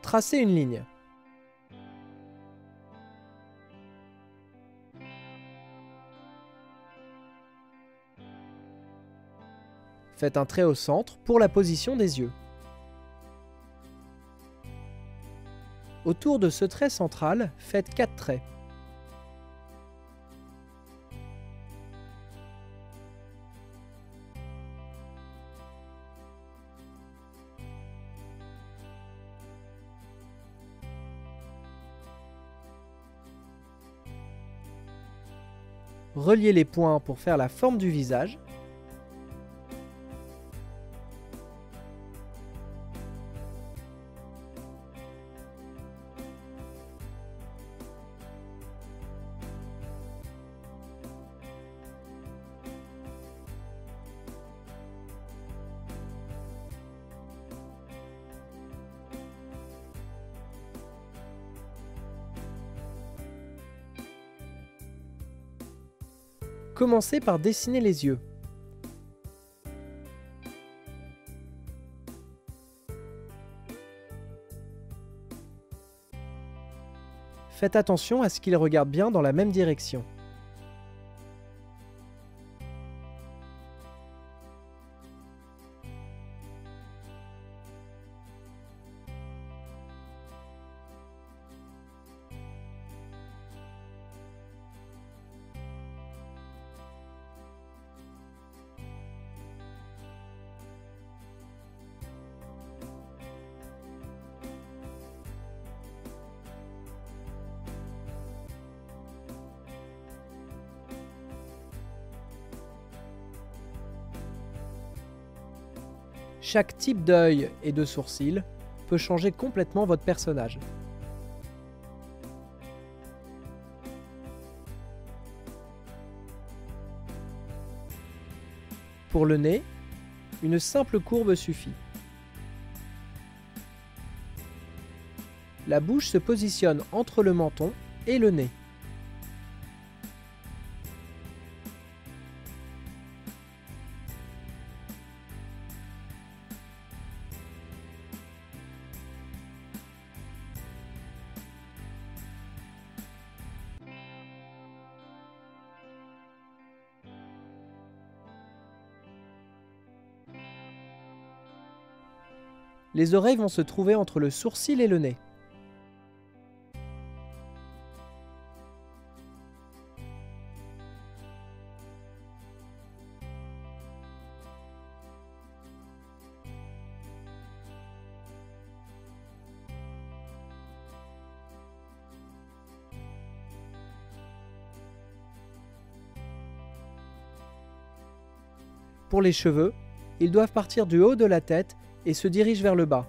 Tracez une ligne. Faites un trait au centre pour la position des yeux. Autour de ce trait central, faites 4 traits. Reliez les points pour faire la forme du visage. Commencez par dessiner les yeux. Faites attention à ce qu'ils regardent bien dans la même direction. Chaque type d'œil et de sourcil peut changer complètement votre personnage. Pour le nez, une simple courbe suffit. La bouche se positionne entre le menton et le nez. Les oreilles vont se trouver entre le sourcil et le nez. Pour les cheveux, ils doivent partir du haut de la tête et se dirigent vers le bas.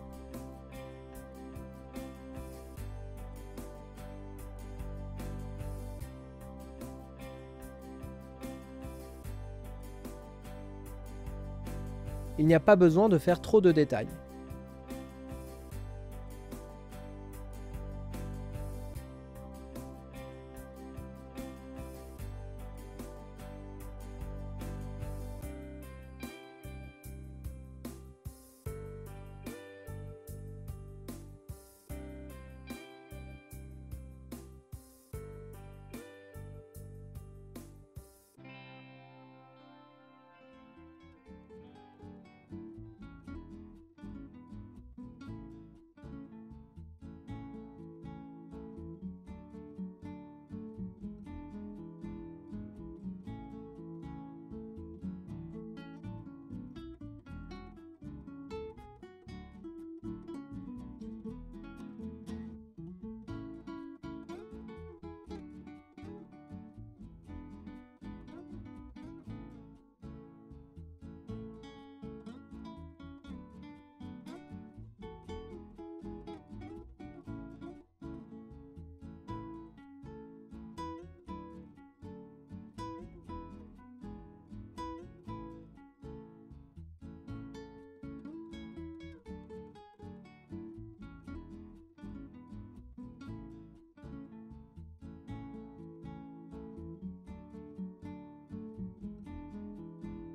Il n'y a pas besoin de faire trop de détails.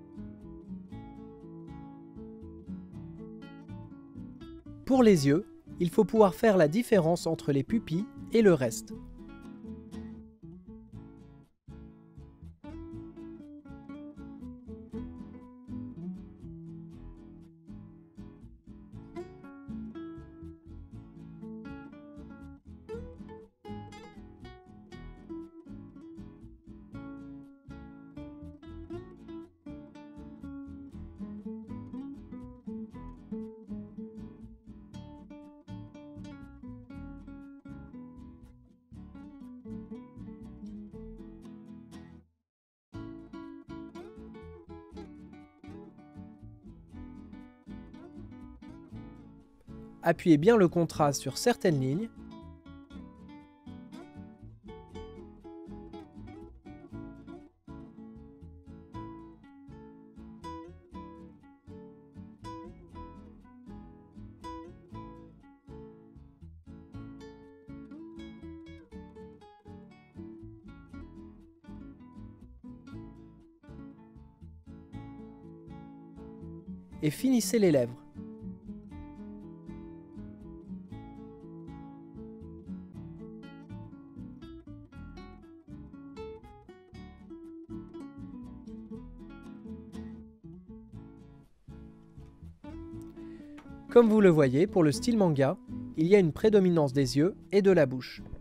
Pour les yeux, il faut pouvoir faire la différence entre les pupilles et le reste. Appuyez bien le contraste sur certaines lignes. Et finissez les lèvres. Comme vous le voyez, pour le style manga, il y a une prédominance des yeux et de la bouche.